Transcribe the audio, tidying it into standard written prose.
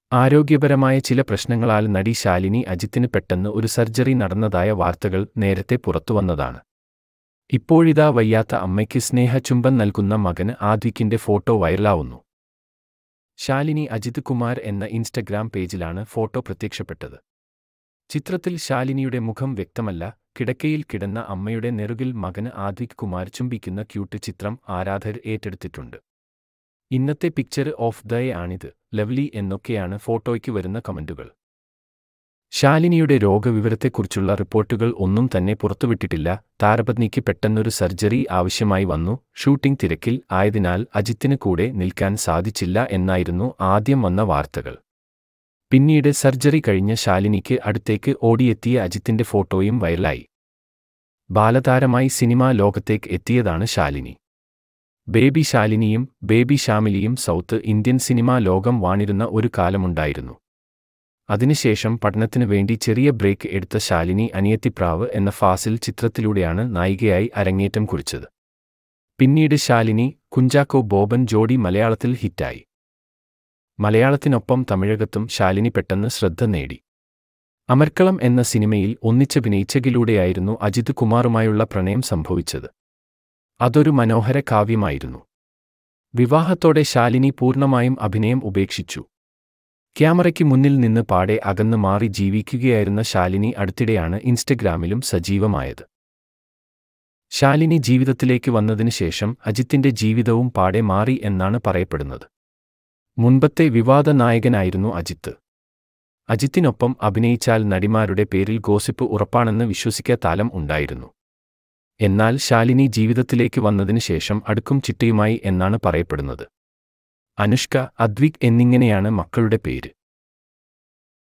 ആരോഗ്യപരമായ ചില പ്രശ്നങ്ങളാൽ നടി ശാലിനി അജിത്തിന് പെട്ടെന്ന് ഒരു സർജറി നടന്നതായ വാർത്തകൾ നേരത്തെ പുറത്തുവന്നതാണ്. ഇപ്പോഴിതാ വയ്യാത്ത അമ്മയ്ക്ക് സ്നേഹചുംബൻ നൽകുന്ന മകന് ആദ്വിക്കിന്റെ ഫോട്ടോ വൈറലാവുന്നു. ശാലിനി അജിത് കുമാർ എന്ന ഇൻസ്റ്റഗ്രാം പേജിലാണ് ഫോട്ടോ പ്രത്യക്ഷപ്പെട്ടത്. ചിത്രത്തിൽ ശാലിനിയുടെ മുഖം വ്യക്തമല്ല. കിടക്കയിൽ കിടന്ന അമ്മയുടെ നെറുകിൽ മകന് ആദ്വിക് കുമാർ ചുംബിക്കുന്ന ക്യൂട്ട് ചിത്രം ആരാധകർ ഏറ്റെടുത്തിട്ടുണ്ട്. ഇന്നത്തെ പിക്ചർ ഓഫ് ദ ഡേ ആണിത്, ലവ്ലി എന്നൊക്കെയാണ് ഫോട്ടോയ്ക്ക് വരുന്ന കമന്റുകൾ. ശാലിനിയുടെ രോഗവിവരത്തെക്കുറിച്ചുള്ള റിപ്പോർട്ടുകൾ ഒന്നും തന്നെ പുറത്തുവിട്ടിട്ടില്ല. താരപത്നിക്ക് പെട്ടെന്നൊരു സർജറി ആവശ്യമായി വന്നു. ഷൂട്ടിംഗ് തിരക്കിൽ ആയതിനാൽ അജിത്തിന് കൂടെ നിൽക്കാൻ സാധിച്ചില്ല എന്നായിരുന്നു ആദ്യം വന്ന വാർത്തകൾ. പിന്നീട് സർജറി കഴിഞ്ഞ ശാലിനിക്ക് അടുത്തേക്ക് ഓടിയെത്തിയ അജിത്തിന്റെ ഫോട്ടോയും വൈറലായി. ബാലതാരമായി സിനിമാ ലോകത്തേക്ക് എത്തിയതാണ് ശാലിനി. ബേബി ശാലിനിയും ബേബി ഷാമിലിയും സൗത്ത് ഇന്ത്യൻ സിനിമാ ലോകം വാണിരുന്ന ഒരു കാലമുണ്ടായിരുന്നു. അതിനുശേഷം പഠനത്തിനു വേണ്ടി ചെറിയ ബ്രേക്ക് എടുത്ത ശാലിനി അനിയത്തിപ്രാവ് എന്ന ഫാസിൽ ചിത്രത്തിലൂടെയാണ് നായികയായി അരങ്ങേറ്റം കുറിച്ചത്. പിന്നീട് ശാലിനി കുഞ്ചാക്കോ ബോബൻ ജോഡി മലയാളത്തിൽ ഹിറ്റായി. മലയാളത്തിനൊപ്പം തമിഴകത്തും ശാലിനി പെട്ടെന്ന് ശ്രദ്ധ നേടി. അമർക്കളം എന്ന സിനിമയിൽ ഒന്നിച്ചഭിനയിച്ചതിലൂടെയായിരുന്നു അജിത് കുമാറുമായുള്ള പ്രണയം സംഭവിച്ചത്. അതൊരു മനോഹര കാവ്യമായിരുന്നു. വിവാഹത്തോടെ ശാലിനി പൂർണ്ണമായും അഭിനയം ഉപേക്ഷിച്ചു. ക്യാമറയ്ക്ക് മുന്നിൽ നിന്ന് പാടെ അകന്ന് മാറി ജീവിക്കുകയായിരുന്ന ശാലിനി അടുത്തിടെയാണ് ഇൻസ്റ്റഗ്രാമിലും സജീവമായത്. ശാലിനി ജീവിതത്തിലേക്ക് വന്നതിന് ശേഷം അജിത്തിന്റെ ജീവിതവും പാടെ മാറി എന്നാണ് പറയപ്പെടുന്നത്. മുൻപത്തെ വിവാദ നായകനായിരുന്നു അജിത്ത്. അജിത്തിനൊപ്പം അഭിനയിച്ചാൽ നടിമാരുടെ പേരിൽ ഗോസിപ്പ് ഉറപ്പാണെന്ന് വിശ്വസിക്കാത്താലം ഉണ്ടായിരുന്നു. എന്നാൽ ശാലിനി ജീവിതത്തിലേക്ക് വന്നതിന് ശേഷം അടുക്കും ചിട്ടയുമായി എന്നാണ് പറയപ്പെടുന്നത്. അനുഷ്ക, അദ്വിക് എന്നിങ്ങനെയാണ് മക്കളുടെ പേര്.